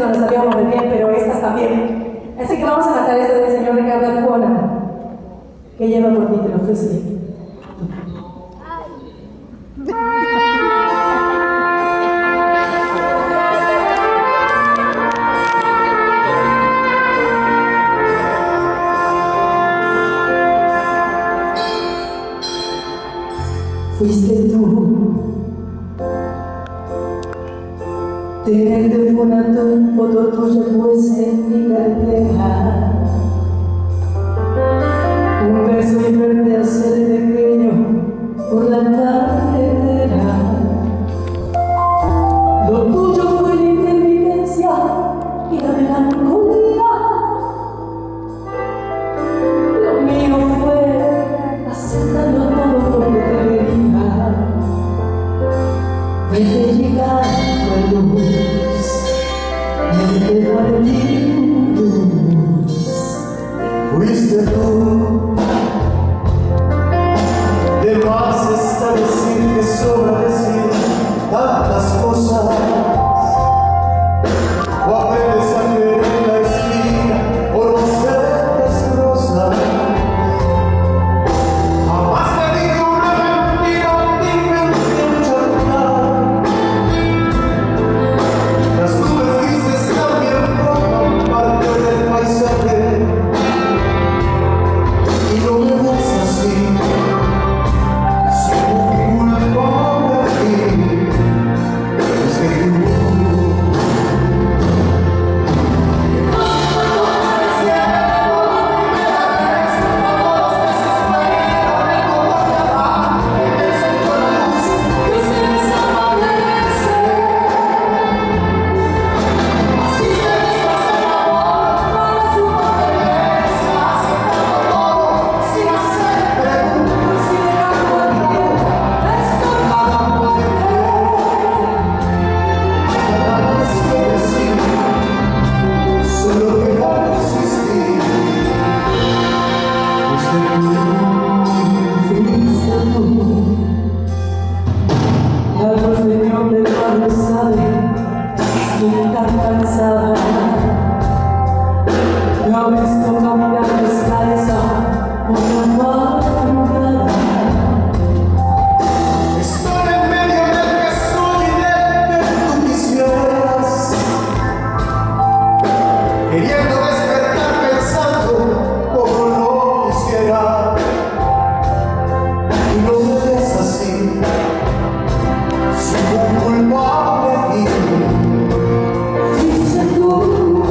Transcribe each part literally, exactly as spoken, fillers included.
no las sabíamos de bien, pero estas también. Así que vamos a cantar esta del señor Ricardo Arjona, que lleva por mí, te lo ofrece. Fuiste tú, tener de fonato un foto tuya puesta en mi cartera, un beso y verte hacer pequeño por la carretera. Lo tuyo fue la intermitencia y la melancolía, lo mío fue aceptarlo todo porque te quería. Vete llegando a luz, vete para luz. Fuiste tú, de más está decir que sobra decir tantas cosas, o aprendes a creer en la espina o no ser rosas. La voz de mi hombre el barrio sabe, estoy tan cansada. No he visto caminar descalza por la madrugada. Estoy en medio del que soy y del que tú quisieras, queriendo despertar pensando como no quisiera. Y no me ves así, soy un culpable aquí. Fuiste tú.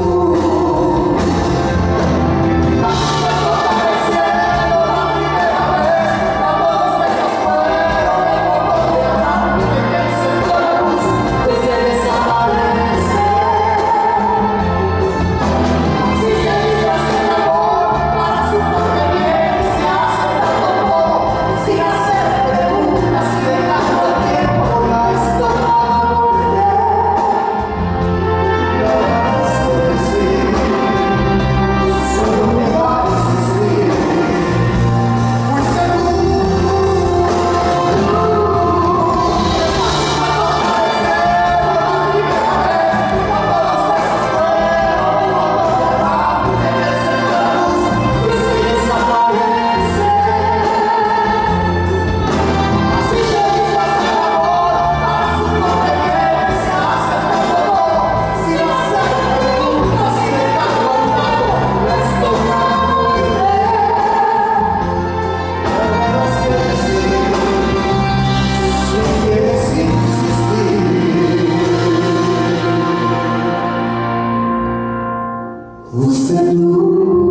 Fuiste tú.